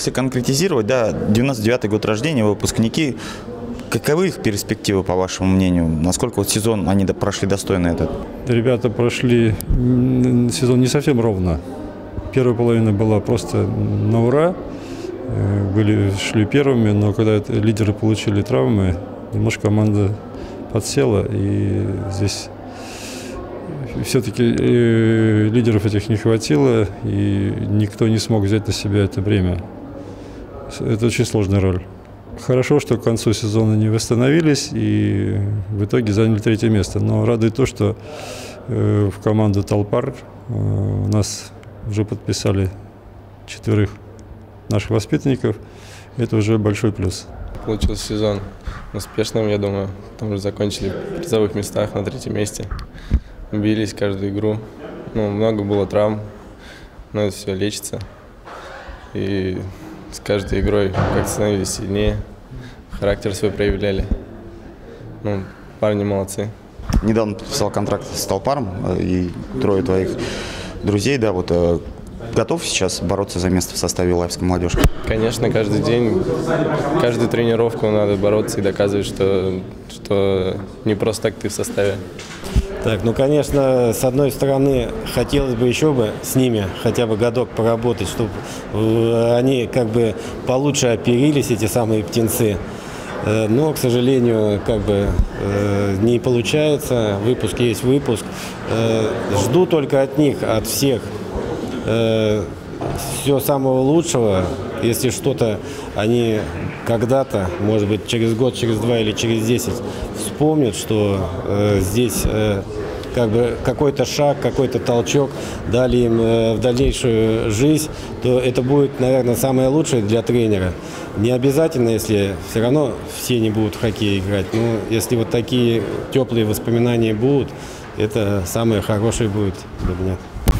Если конкретизировать, да, 99-й год рождения, выпускники, каковы их перспективы, по вашему мнению? Насколько вот сезон они прошли достойно этот? Ребята прошли сезон не совсем ровно. Первая половина была просто на ура. Шли первыми, но когда лидеры получили травмы, немножко команда подсела, и здесь все-таки лидеров этих не хватило, и никто не смог взять на себя это бремя. Это очень сложная роль. Хорошо, что к концу сезона не восстановились и в итоге заняли 3-е место. Но радует то, что в команду «Талпар» у нас уже подписали 4 наших воспитанников. Это уже большой плюс. Получился сезон успешным, я думаю. Потому что закончили в призовых местах на 3-м месте. Бились каждую игру. Много было травм, но это все лечится. И с каждой игрой как-то становились сильнее, характер свой проявляли. Парни молодцы. Недавно подписал контракт с «Талпаром», и 3 твоих друзей, да, вот готов сейчас бороться за место в составе Лайвской молодежи? Конечно, каждый день, каждую тренировку надо бороться и доказывать, что не просто так ты в составе. Так, конечно, с одной стороны, хотелось бы еще с ними хотя бы годок поработать, чтобы они как бы получше оперились, эти самые птенцы. Но, к сожалению, не получается. Выпуск есть выпуск. Жду только от них, от всех, всего самого лучшего. Если что-то они когда-то, может быть, через год, через 2 или через 10 вспомнят, что здесь какой-то шаг, какой-то толчок дали им в дальнейшую жизнь, то это будет, наверное, самое лучшее для тренера. Не обязательно, если все равно все не будут в хоккей играть, но если вот такие теплые воспоминания будут, это самое хорошее будет для меня.